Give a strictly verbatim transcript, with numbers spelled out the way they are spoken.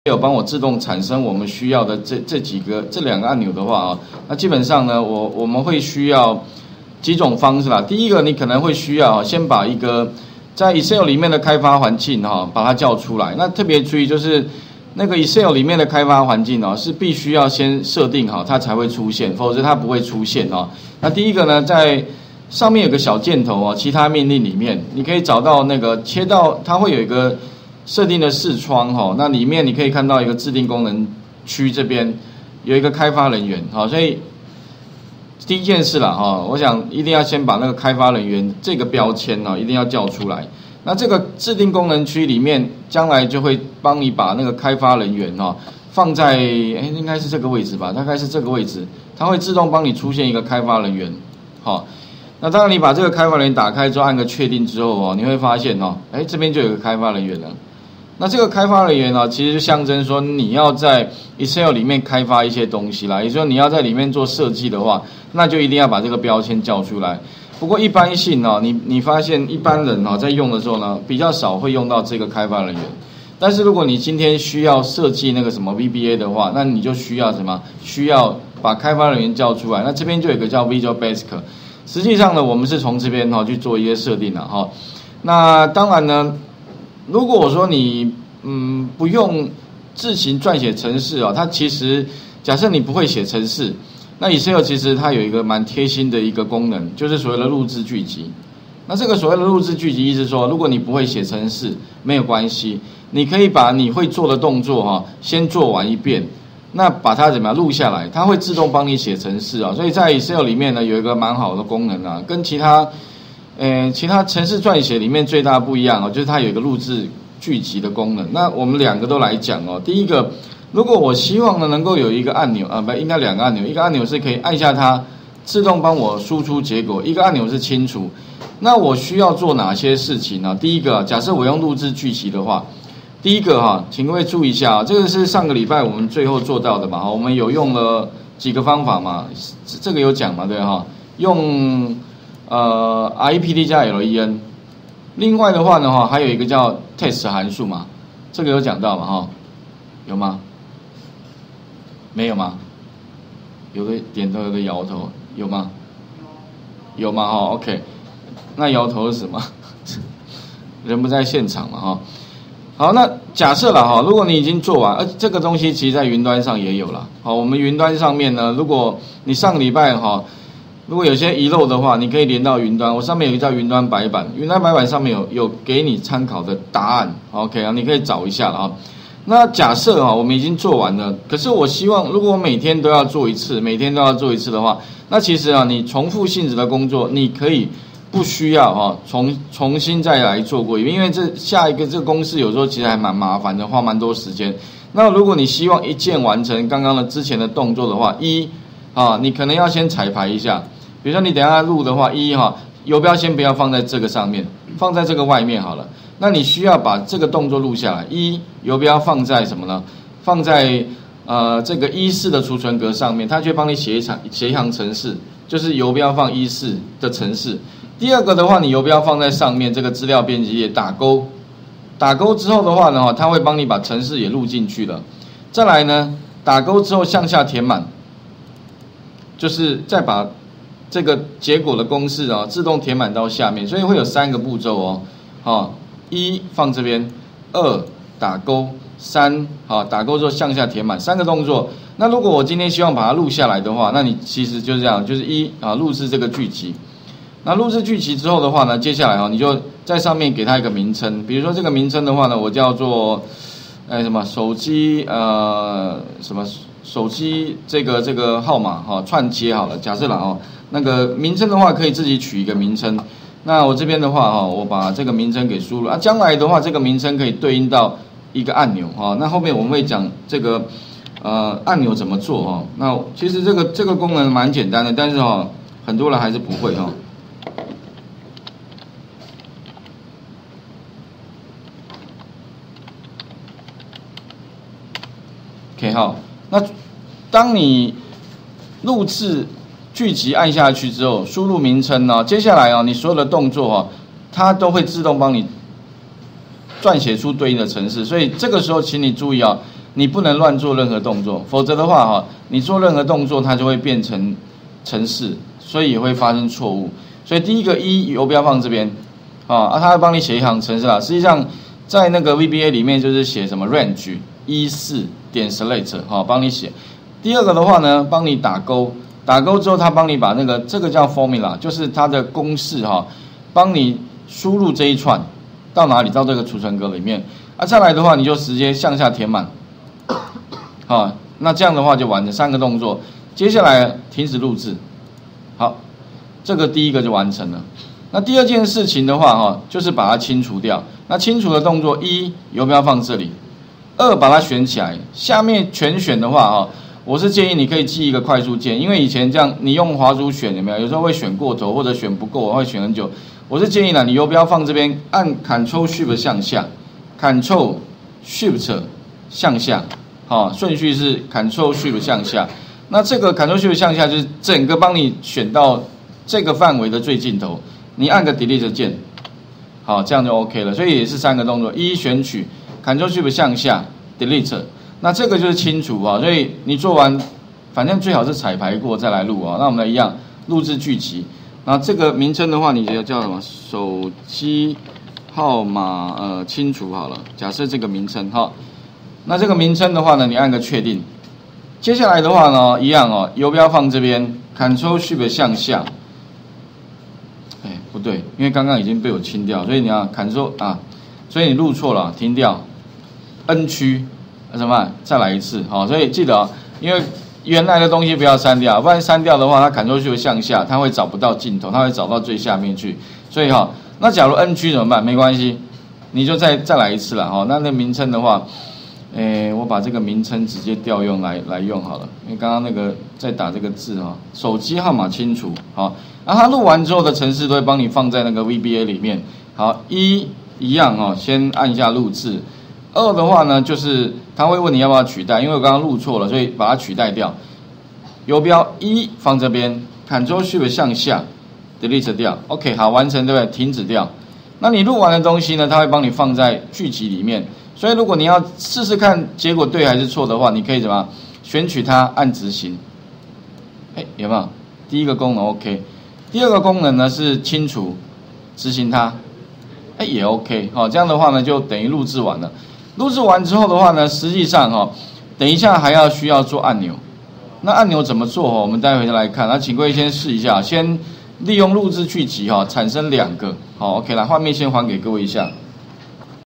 有帮我自动产生我们需要的这这几个这两个按钮的话啊，那基本上呢，我我们会需要几种方式啦。第一个，你可能会需要先把一个在 Excel 里面的开发环境哈，把它叫出来。那特别注意就是那个 Excel 里面的开发环境哦，是必须要先设定好，它才会出现，否则它不会出现哦。那第一个呢，在上面有个小箭头哦，其他命令里面你可以找到那个切到，它会有一个设定的视窗哈，那里面你可以看到一个制定功能区，这边有一个开发人员哈，所以第一件事啦哈，我想一定要先把那个开发人员这个标签呢，一定要叫出来。那这个制定功能区里面，将来就会帮你把那个开发人员哈放在哎，应该是这个位置吧，大概是这个位置，它会自动帮你出现一个开发人员好。那当然，你把这个开发人员打开之后，按个确定之后哦，你会发现哦，哎，这边就有个开发人员了。那这个开发人员呢，其实就象征说你要在 Excel 里面开发一些东西啦，也就是说你要在里面做设计的话，那就一定要把这个标签叫出来。不过一般性哦，你你发现一般人哦在用的时候呢，比较少会用到这个开发人员。但是如果你今天需要设计那个什么 V B A 的话，那你就需要什么？需要把开发人员叫出来。那这边就有一个叫 Visual Basic。实际上呢，我们是从这边哈去做一些设定的哈。那当然呢，如果我说你嗯不用自行撰写程式啊，它其实假设你不会写程式，那 Excel 其实它有一个蛮贴心的一个功能，就是所谓的录制剧集。那这个所谓的录制剧集，意思是说，如果你不会写程式，没有关系，你可以把你会做的动作哈先做完一遍。那把它怎么样录下来，它会自动帮你写程式啊，所以在 Excel 里面呢有一个蛮好的功能啊，跟其他，呃其他程式撰写里面最大不一样哦，就是它有一个录制剧集的功能。那我们两个都来讲哦，第一个，如果我希望呢能够有一个按钮啊，不应该两个按钮，一个按钮是可以按下它自动帮我输出结果，一个按钮是清除。那我需要做哪些事情呢？第一个，假设我用录制剧集的话。第一个哈，请各位注意一下啊，这个是上个礼拜我们最后做到的嘛，我们有用了几个方法嘛，这个有讲嘛，对哈，用呃 R E P T 加 L E N， 另外的话呢哈，还有一个叫 test 函数嘛，这个有讲到嘛哈，有吗？没有吗？有个点头，有个摇头，有吗？有吗哈 ？OK， 那摇头是什么？人不在现场嘛哈。好，那假设了哈，如果你已经做完，而这个东西其实在云端上也有了。好，我们云端上面呢，如果你上个礼拜哈，如果有些遗漏的话，你可以连到云端。我上面有一个叫云端白板，云端白板上面有有给你参考的答案 ，OK 啊，你可以找一下了啊。那假设哈，我们已经做完了，可是我希望如果我每天都要做一次，每天都要做一次的话，那其实啊，你重复性质的工作，你可以。不需要哈，重重新再来做过一遍，因为这下一个这个公式有时候其实还蛮麻烦的，花蛮多时间。那如果你希望一键完成刚刚的之前的动作的话，一啊，你可能要先彩排一下。比如说你等一下录的话，一哈，游标先不要放在这个上面，放在这个外面好了。那你需要把这个动作录下来，一游标放在什么呢？放在呃这个一四的储存格上面，它就会帮你写一场写一行程式，就是游标放一四的程式。第二个的话，你游标放在上面这个资料编辑页打勾，打勾之后的话呢，它会帮你把程式也录进去了。再来呢，打勾之后向下填满，就是再把这个结果的公式啊自动填满到下面，所以会有三个步骤哦。好，一放这边，二打勾，三好打勾之后向下填满，三个动作。那如果我今天希望把它录下来的话，那你其实就是这样，就是一啊录制这个剧集。那录制剧集之后的话呢，接下来啊，你就在上面给它一个名称，比如说这个名称的话呢，我叫做，哎什么手机呃什么手机这个这个号码哈、哦、串接好了，假设了哦，那个名称的话可以自己取一个名称。那我这边的话哈、哦，我把这个名称给输入啊，将来的话这个名称可以对应到一个按钮哈、哦。那后面我们会讲这个呃按钮怎么做哈、哦。那其实这个这个功能蛮简单的，但是哈、哦、很多人还是不会哈、哦。OK 好，那当你录制剧集按下去之后，输入名称呢，接下来啊，你所有的动作啊，它都会自动帮你撰写出对应的程式。所以这个时候，请你注意啊， 你不能乱做任何动作，否则的话哈，你做任何动作它就会变成程式，所以也会发生错误。所以第一个一游标放这边，啊，它会帮你写一行程式啦。实际上在那个 V B A 里面就是写什么 range 一四点 select 哈，帮你写。第二个的话呢，帮你打勾，打勾之后它帮你把那个这个叫 formula， 就是它的公式哈，帮你输入这一串到哪里？到这个储存格里面。啊，再来的话你就直接向下填满，好，那这样的话就完成三个动作。接下来停止录制，好，这个第一个就完成了。那第二件事情的话哈，就是把它清除掉。那清除的动作一，游标放这里；二，把它选起来。下面全选的话哈，我是建议你可以记一个快速键，因为以前这样你用滑鼠选有没有？有时候会选过头或者选不够，会选很久。我是建议呢，你游标放这边，按 Ctrl Shift 向下 ，Ctrl Shift 向下，好，顺序是 Ctrl Shift 向下。那这个 Ctrl Shift 向下就是整个帮你选到这个范围的最尽头，你按个 Delete 键，好，这样就 OK 了。所以也是三个动作：一选取 Ctrl Shift 向下 Delete。那这个就是清除啊，所以你做完，反正最好是彩排过再来录啊。那我们一样录制剧集。那这个名称的话，你就叫什么？手机号码呃清除好了。假设这个名称哈，那这个名称的话呢，你按个确定。接下来的话呢，一样哦，游标放这边 ，Ctrl Shift 向下。哎，不对，因为刚刚已经被我清掉，所以你要 Ctrl 啊，所以你录错了，停掉 ，N 区。那怎么办？再来一次，好，所以记得啊，因为原来的东西不要删掉，不然删掉的话，它 Ctrl Shift 向下，它会找不到尽头，它会找到最下面去。所以哈，那假如 N 区怎么办？没关系，你就再再来一次了哈。那那名称的话，诶，我把这个名称直接调用来来用好了，因为刚刚那个在打这个字哈，手机号码清除，好，然后它录完之后的程式都会帮你放在那个 V B A 里面。好，一一样哈，先按一下录制。二的话呢，就是他会问你要不要取代，因为我刚刚录错了，所以把它取代掉。游标一放这边 ，Ctrl Shift 向下 ，Delete 掉 ，OK， 好，完成对不对？停止掉。那你录完的东西呢，它会帮你放在剧集里面。所以如果你要试试看结果对还是错的话，你可以怎么选取它，按执行。哎，有没有？第一个功能 OK， 第二个功能呢是清除，执行它，哎也 OK， 好，这样的话呢就等于录制完了。录制完之后的话呢，实际上哈、哦，等一下还要需要做按钮。那按钮怎么做？我们待会再来看。那请各位先试一下，先利用录制剧集哈、哦，产生两个。好 ，OK， 来画面先还给各位一下。